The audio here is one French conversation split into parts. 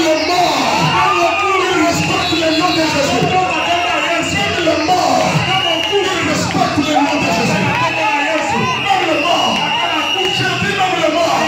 les morts, ils respectent le nom de Jésus. Même les morts, ils respectent le nom de Jésus. Même les morts, je dis même les morts.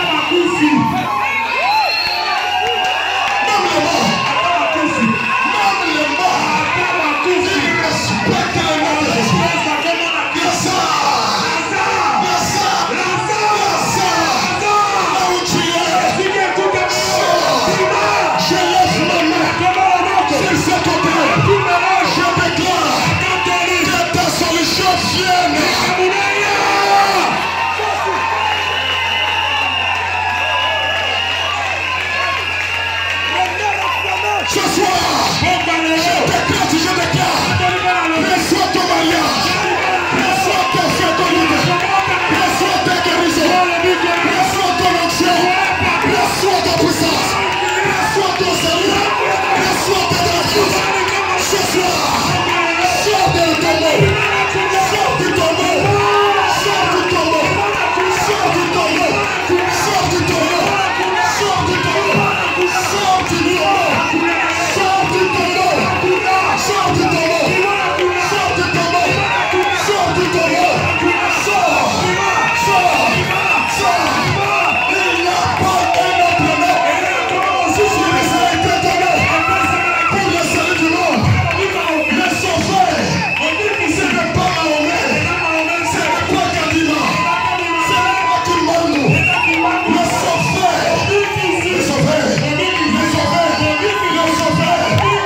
Ce soir, je déclare, reçois ton mariage, reçois ton fécondité, reçois ta guérison, reçois ton onction, reçois ta puissance, reçois ton salut, reçois ta grâce. Ce soir, sors de ton tombeau, sors du tombeau, sors du tombeau, sors du tombeau, sors du tombeau, sors du tombeau, sors du tombeau. Sors du tombeau! Sors du tombeau! Sors du tombeau! Sors du tombeau! Sors! Sors! Sors! Il n'y a pas un autre nom. Si Jésus a été donné pour le salut du monde, le sauveur, ce n'est pas Mahomet, ce n'est pas Kadima, ce n'est pas Kimbalou. Le sauveur, le sauveur, le sauveur, le sauveur.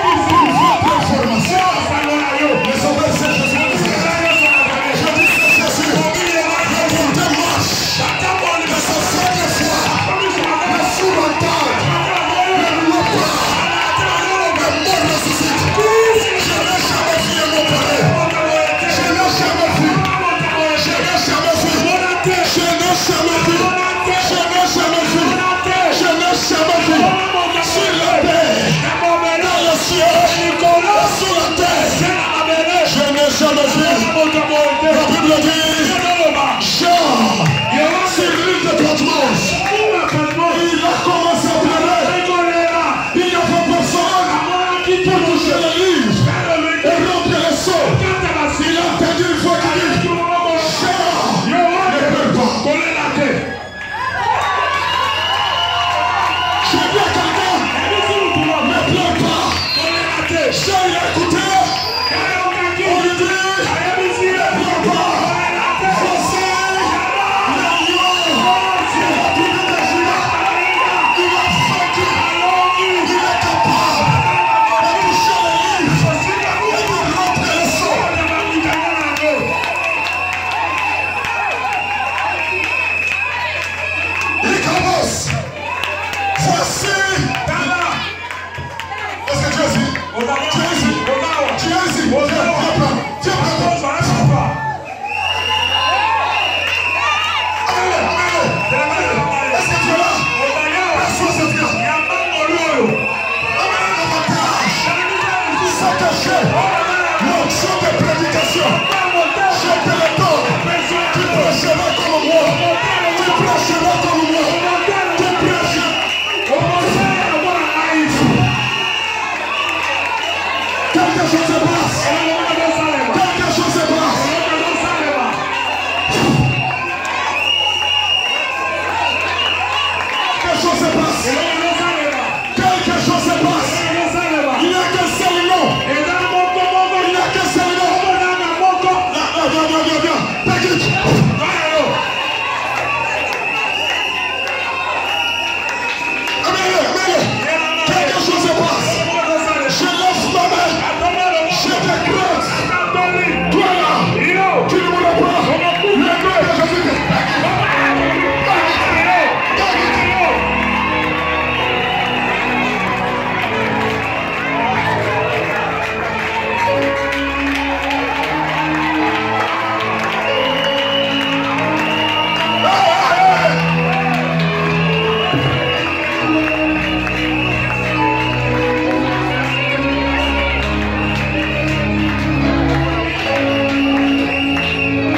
La Bible dit, Jean, sur l'île de Patmos, il a commencé à pleurer. Il n'y a pas personne pour toucher le livre et remplir le seau. Il a entendu une fois qu'il dit, Jean, ne pleure pas. Je dis à quelqu'un, ne pleure pas. Jean, il a écouté. On lui dit, l'onction de prédication, je te le donne. Tu prêcheras comme moi. Tu prêcheras